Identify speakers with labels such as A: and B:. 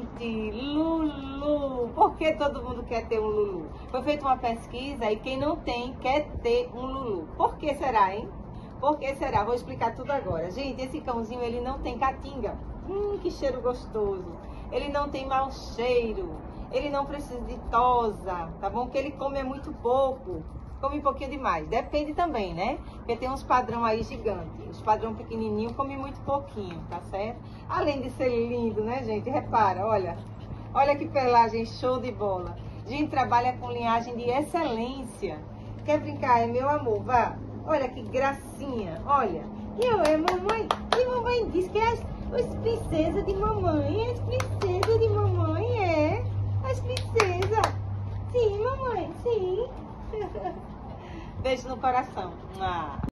A: Gente, Lulu. Por que todo mundo quer ter um Lulu? Foi feita uma pesquisa e quem não tem quer ter um Lulu. Por que será, hein? Por que será? Vou explicar tudo agora. Gente, esse cãozinho, ele não tem catinga. Que cheiro gostoso. Ele não tem mau cheiro. Ele não precisa de tosa, tá bom? Que ele come é muito pouco. Come um pouquinho demais. Depende também, né? Porque tem uns padrão aí gigantes. Os padrão pequenininho come muito pouquinho, tá certo? Além de ser lindo, né, gente? Repara, olha. Olha que pelagem, show de bola. A gente trabalha com linhagem de excelência. Quer brincar, é meu amor? Vá. Olha que gracinha, olha. Mamãe, e mamãe diz que é as princesas de mamãe. As princesas de mamãe, é. As princesas. Sim, mamãe, sim. Beijo no coração.